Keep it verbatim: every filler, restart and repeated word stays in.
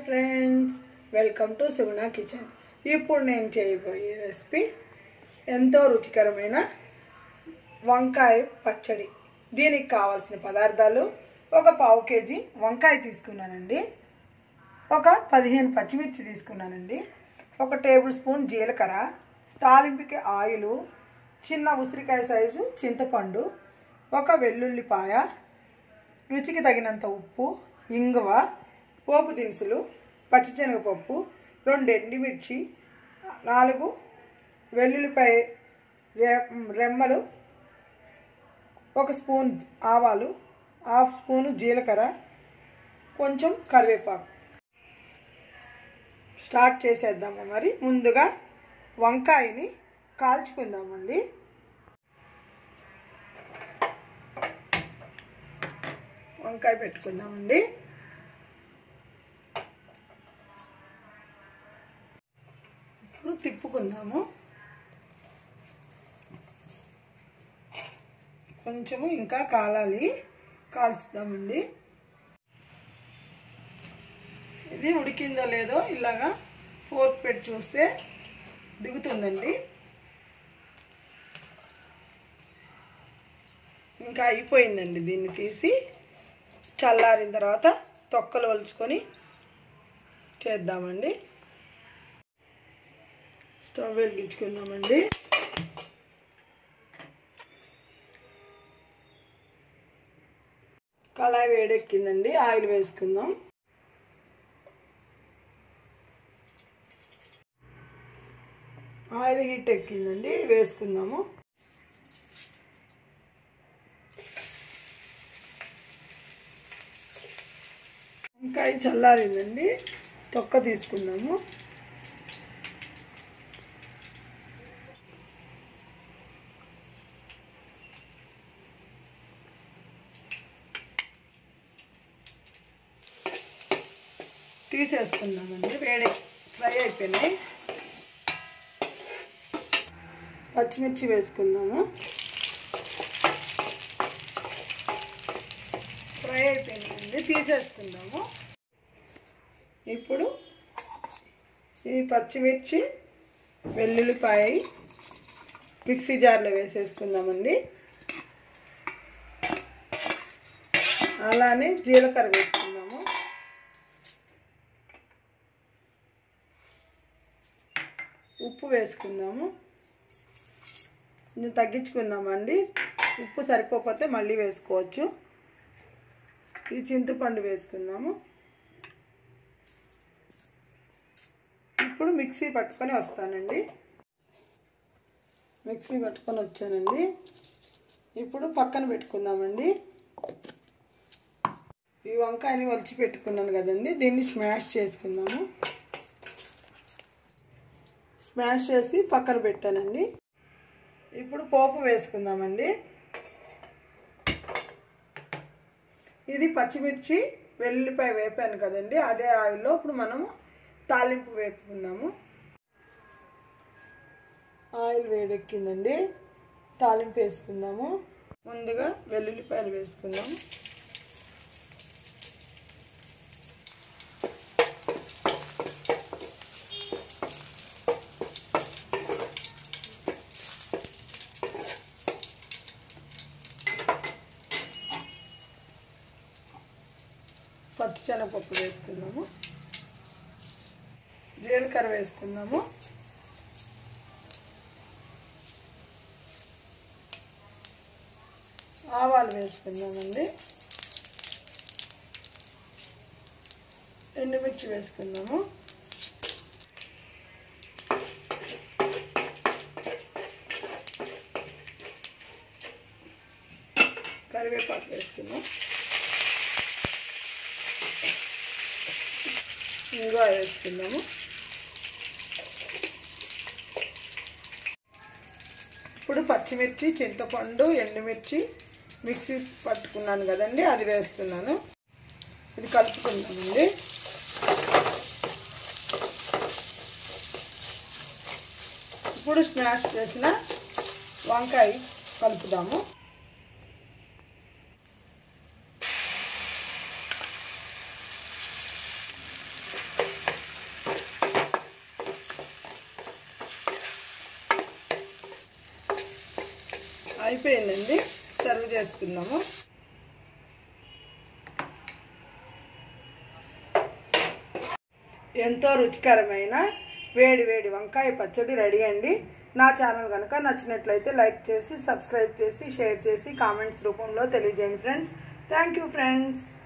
Friends, welcome to Suguna kitchen. ఇప్పుడు నేను చేయబోయే రెసిపీ ఎంతో రుచికరమైన వంకాయ పచ్చడి. దీనికి కావాల్సిన పదార్థాలు: ఒక పావు కేజీ వంకాయ తీసుకున్నానండి, ఒక పదిహేను పచ్చిమిర్చి తీసుకున్నానండి, ఒక టేబుల్ స్పూన్ జీలకర్ర, తాలింపుకి ఆయిల్, చిన్న ఉసిరికాయ సైజు చింతపండు, ఒక వెల్లుల్లిపాయ, రుచికి తగినంత ఉప్పు, ఇంగువ, పోపు దినుసులు, పచ్చిశనగపప్పు, రెండు ఎండుమిర్చి, నాలుగు వెల్లుల్లిపాయ రెమ్మలు, ఒక స్పూన్ ఆవాలు, హాఫ్ స్పూను జీలకర్ర, కొంచెం కరివేపాకు. స్టార్ట్ చేసేద్దాము. మరి ముందుగా వంకాయని కాల్చుకుందామండి. వంకాయ పెట్టుకుందామండి. ఇప్పుడు తిప్పుకుందాము. కొంచెము ఇంకా కాలాలి, కాల్చుదామండి. ఇది ఉడికిందో లేదో ఇలాగా ఫోర్క్ పెట్టి చూస్తే దిగుతుందండి. ఇంకా అయిపోయిందండి. దీన్ని తీసి చల్లారిన తర్వాత తొక్కలు ఒలుచుకొని చేద్దామండి. స్టవ్ వెలిగించుకుందామండి. కళాయి వేడెక్కిందండి, ఆయిల్ వేసుకుందాం. ఆయిల్ హీట్ ఎక్కిందండి, వేసుకుందాము. వంకాయ చల్లారిందండి, తొక్క తీసుకుందాము. తీసేసుకుందామండి. వేడి ఫ్రై అయిపోయినాయి. పచ్చిమిర్చి వేసుకుందాము. ఫ్రై అయిపోయిందండి, తీసేసుకుందాము. ఇప్పుడు ఈ పచ్చిమిర్చి, వెల్లుల్లిపాయ మిక్సీ జార్లో వేసేసుకుందామండి. అలానే జీలకర్ర వేసుకుందాము. ఉప్పు వేసుకుందాము. కొంచెం తగ్గించుకుందామండి, ఉప్పు సరిపోకపోతే మళ్ళీ వేసుకోవచ్చు. ఈ చింతపండు వేసుకుందాము. ఇప్పుడు మిక్సీ పట్టుకొని వస్తానండి. మిక్సీ పట్టుకొని వచ్చానండి. ఇప్పుడు పక్కన పెట్టుకుందామండి. ఈ వంకాయని ఒలిచి పెట్టుకున్నాను కదండి, దీన్ని స్మాష్ చేసుకుందాము. స్మాష్ చేసి పక్కన పెట్టానండి. ఇప్పుడు పోపు వేసుకుందామండి. ఇది పచ్చిమిర్చి, వెల్లుల్లిపాయ వేపాను కదండి, అదే ఆయిల్లో ఇప్పుడు మనము తాలింపు వేపుకుందాము. ఆయిల్ వేడెక్కిందండి, తాలింపు వేసుకుందాము. ముందుగా వెల్లుల్లిపాయలు వేసుకుందాము. పచ్చిశనగపప్పు వేసుకుందాము. జీలకర్ర వేసుకుందాము. ఆవాలు వేసుకుందామండి. ఎండుమిర్చి వేసుకుందాము. కరివేపాకు వేసుకుందాం. ఇంగువ వేసుకుందాము. ఇప్పుడు పచ్చిమిర్చి, చింతపండు, ఎండుమిర్చి మిక్సీ పట్టుకున్నాను కదండి, అది వేస్తున్నాను. ఇది కలుపుకుందామండి. ఇప్పుడు స్మాష్ చేసిన వంకాయ కలుపుదాము. అయిపోయిందండి, సర్వ్ చేసుకుందాము. ఎంతో రుచికరమైన వేడి వేడి వంకాయ పచ్చడి రెడీ అండి. నా ఛానల్ కనుక నచ్చినట్లయితే లైక్ చేసి, సబ్స్క్రైబ్ చేసి, షేర్ చేసి, కామెంట్స్ రూపంలో తెలియజేయండి ఫ్రెండ్స్. Thank you friends.